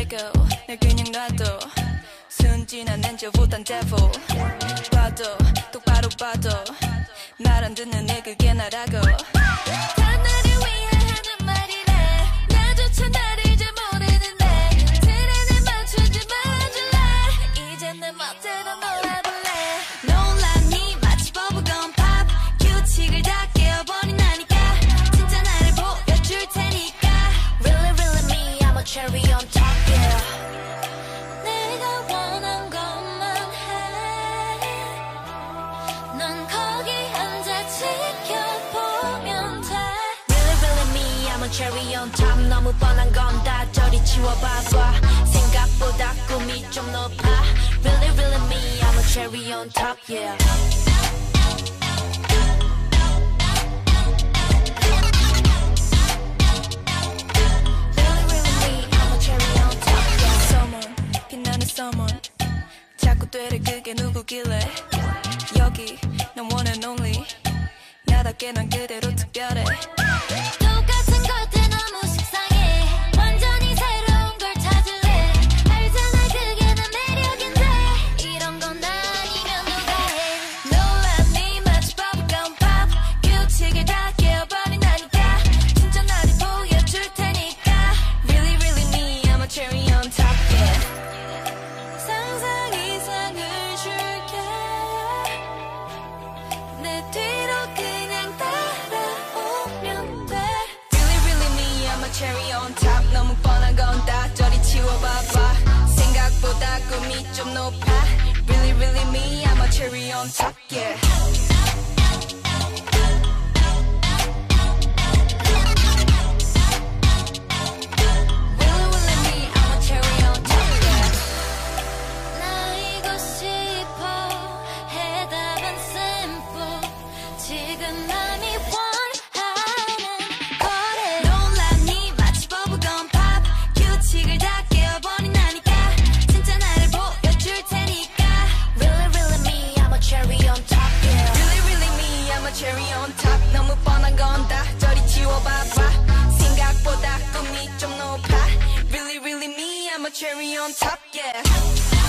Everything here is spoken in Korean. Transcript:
go 날 그냥 놔둬 순진한 엔저보단 devil 봐도 똑바로 봐도 말 안 듣는 애 그게 나라고 다 나를 위해 하는 말이래 나조차 나를 잘 모르는데 트렌에 맞추지 말아줄래 이제 내 멋대로 놀아볼래 놀랐니 마치 버블건 팝 규칙을 다 깨어버린다니까 진짜 나를 보여줄 테니까 Really really me I'm a cherry on top yeah 내가 원한 것만 해 넌 거기 앉아 지켜보면 돼 Really really me I'm a cherry on top 너무 뻔한 건 다 저리 치워봐봐 생각보다 꿈이 좀 높아 Really really me I'm a cherry on top yeah someone 자꾸 되려 그게 누구길래 여기 난 one and only 나답게 난 그대로 특별해 똑같은 것들 너무 식상해 완전히 새로운 걸 찾을래 알잖아 그게 내 매력인데 이런 건 아니면 누가 해 놀랐니 마치 버블건 팝 규칙을 다 깨어버린다니까 진짜 나를 보여줄 테니까 Really really me I'm a cherry on top yeah 상상 이상을 줄게 내 뒤로 그냥 따라오면 돼 Really really me I'm a cherry on top 너무 뻔한 건 다 저리 치워봐봐 생각보다 꿈이 좀 높아 Really really me I'm a cherry on top yeah 지금 남이 원하는 거래 놀랐니 마치 버블건 팝 규칙을 다 깨어버린다니까 진짜 나를 보여줄 테니까 Really really me I'm a cherry on top yeah Really really me I'm a cherry on top 너무 뻔한 건 다 저리 치워봐봐 생각보다 꿈이 좀 높아 Really really me I'm a cherry on top yeah